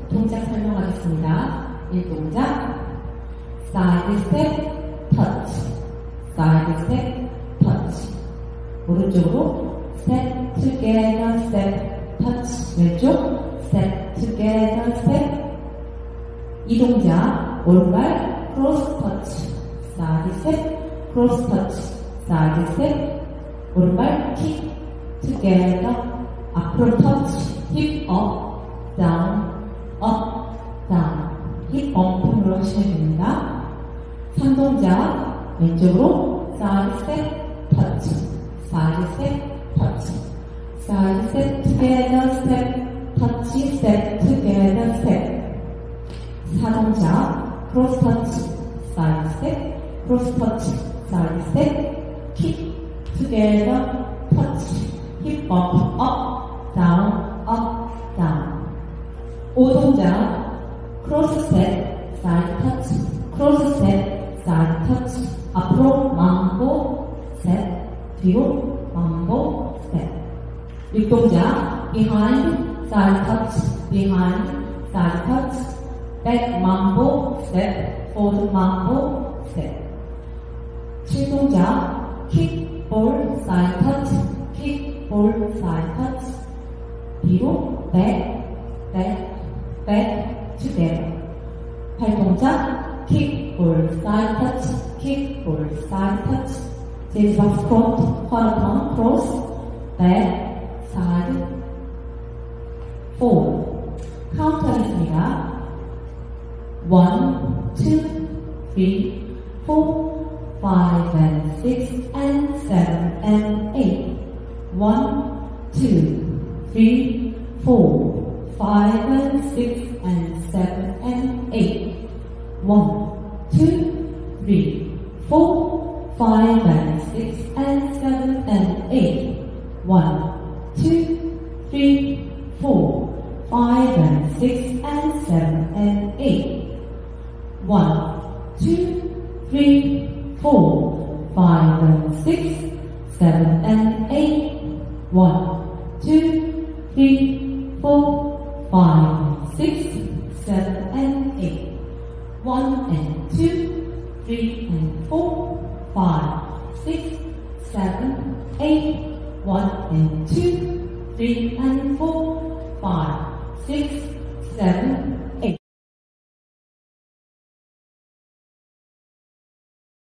동작 설명하겠습니다. 1동작 side step touch, side step touch. 오른쪽으로 step together step touch. 왼쪽 step together step. 이 동작 오른발 cross touch, side step cross touch, side step. 오른발 kick together 앞으로 touch, hip up down up down. 힙 엄품으로 하시면 됩니다. 3동작 왼쪽으로 side step touch, side step touch, side step together step touch, step together step. 4동작 cross touch, side step cross touch, side step kick together touch, hip up down up down. 5동작 cross step side touch, cross step side touch. 앞으로 mambo step, 뒤로 mambo step. 6동작 behind side touch, behind side touch, back mambo step, forward mambo step. 7동작 kick ball side touch, kick ball side touch. 뒤로 back together. 8동작 kick ball side touch, kick ball side touch. 제이스박 front, quarter cross, back, side, forward. 카운트 하겠습니다. 1, 2, 3, 4, 5 and 6 and 7 and 8. 1, 2, 3, 4, 5 and 6 and 7 and 8. 1, 2, 3, 4, 5 and 6 and 7 and 8. 1, 2, 3, 4, 5 and 6 and 7 and 8. 1, 2, 3, 4, 5 and 6, 7 and 8. 1, 2, 3, 4, 5, 6, 7 and 8. 1 and 2, 3 and 4, 5, 6, 7, 8. 1 and 2, 3 and 4, 5, 6, 7,